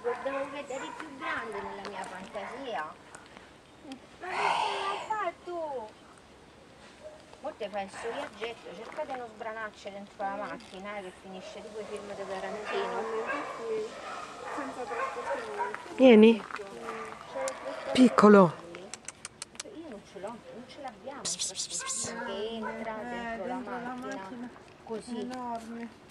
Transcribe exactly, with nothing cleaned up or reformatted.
ricordavo che eri più grande nella mia fantasia. Ma che stai a fare tu? Ora te fai sto viaggetto, cercate uno sbranaccio dentro la macchina eh, che finisce tipo i film di Tarantino. Senza troppo tempo. Vieni. Piccolo. Io non ce l'ho, non ce l'abbiamo un trasportino che entra Eh, dentro, dentro la la macchina, macchina così. enorme.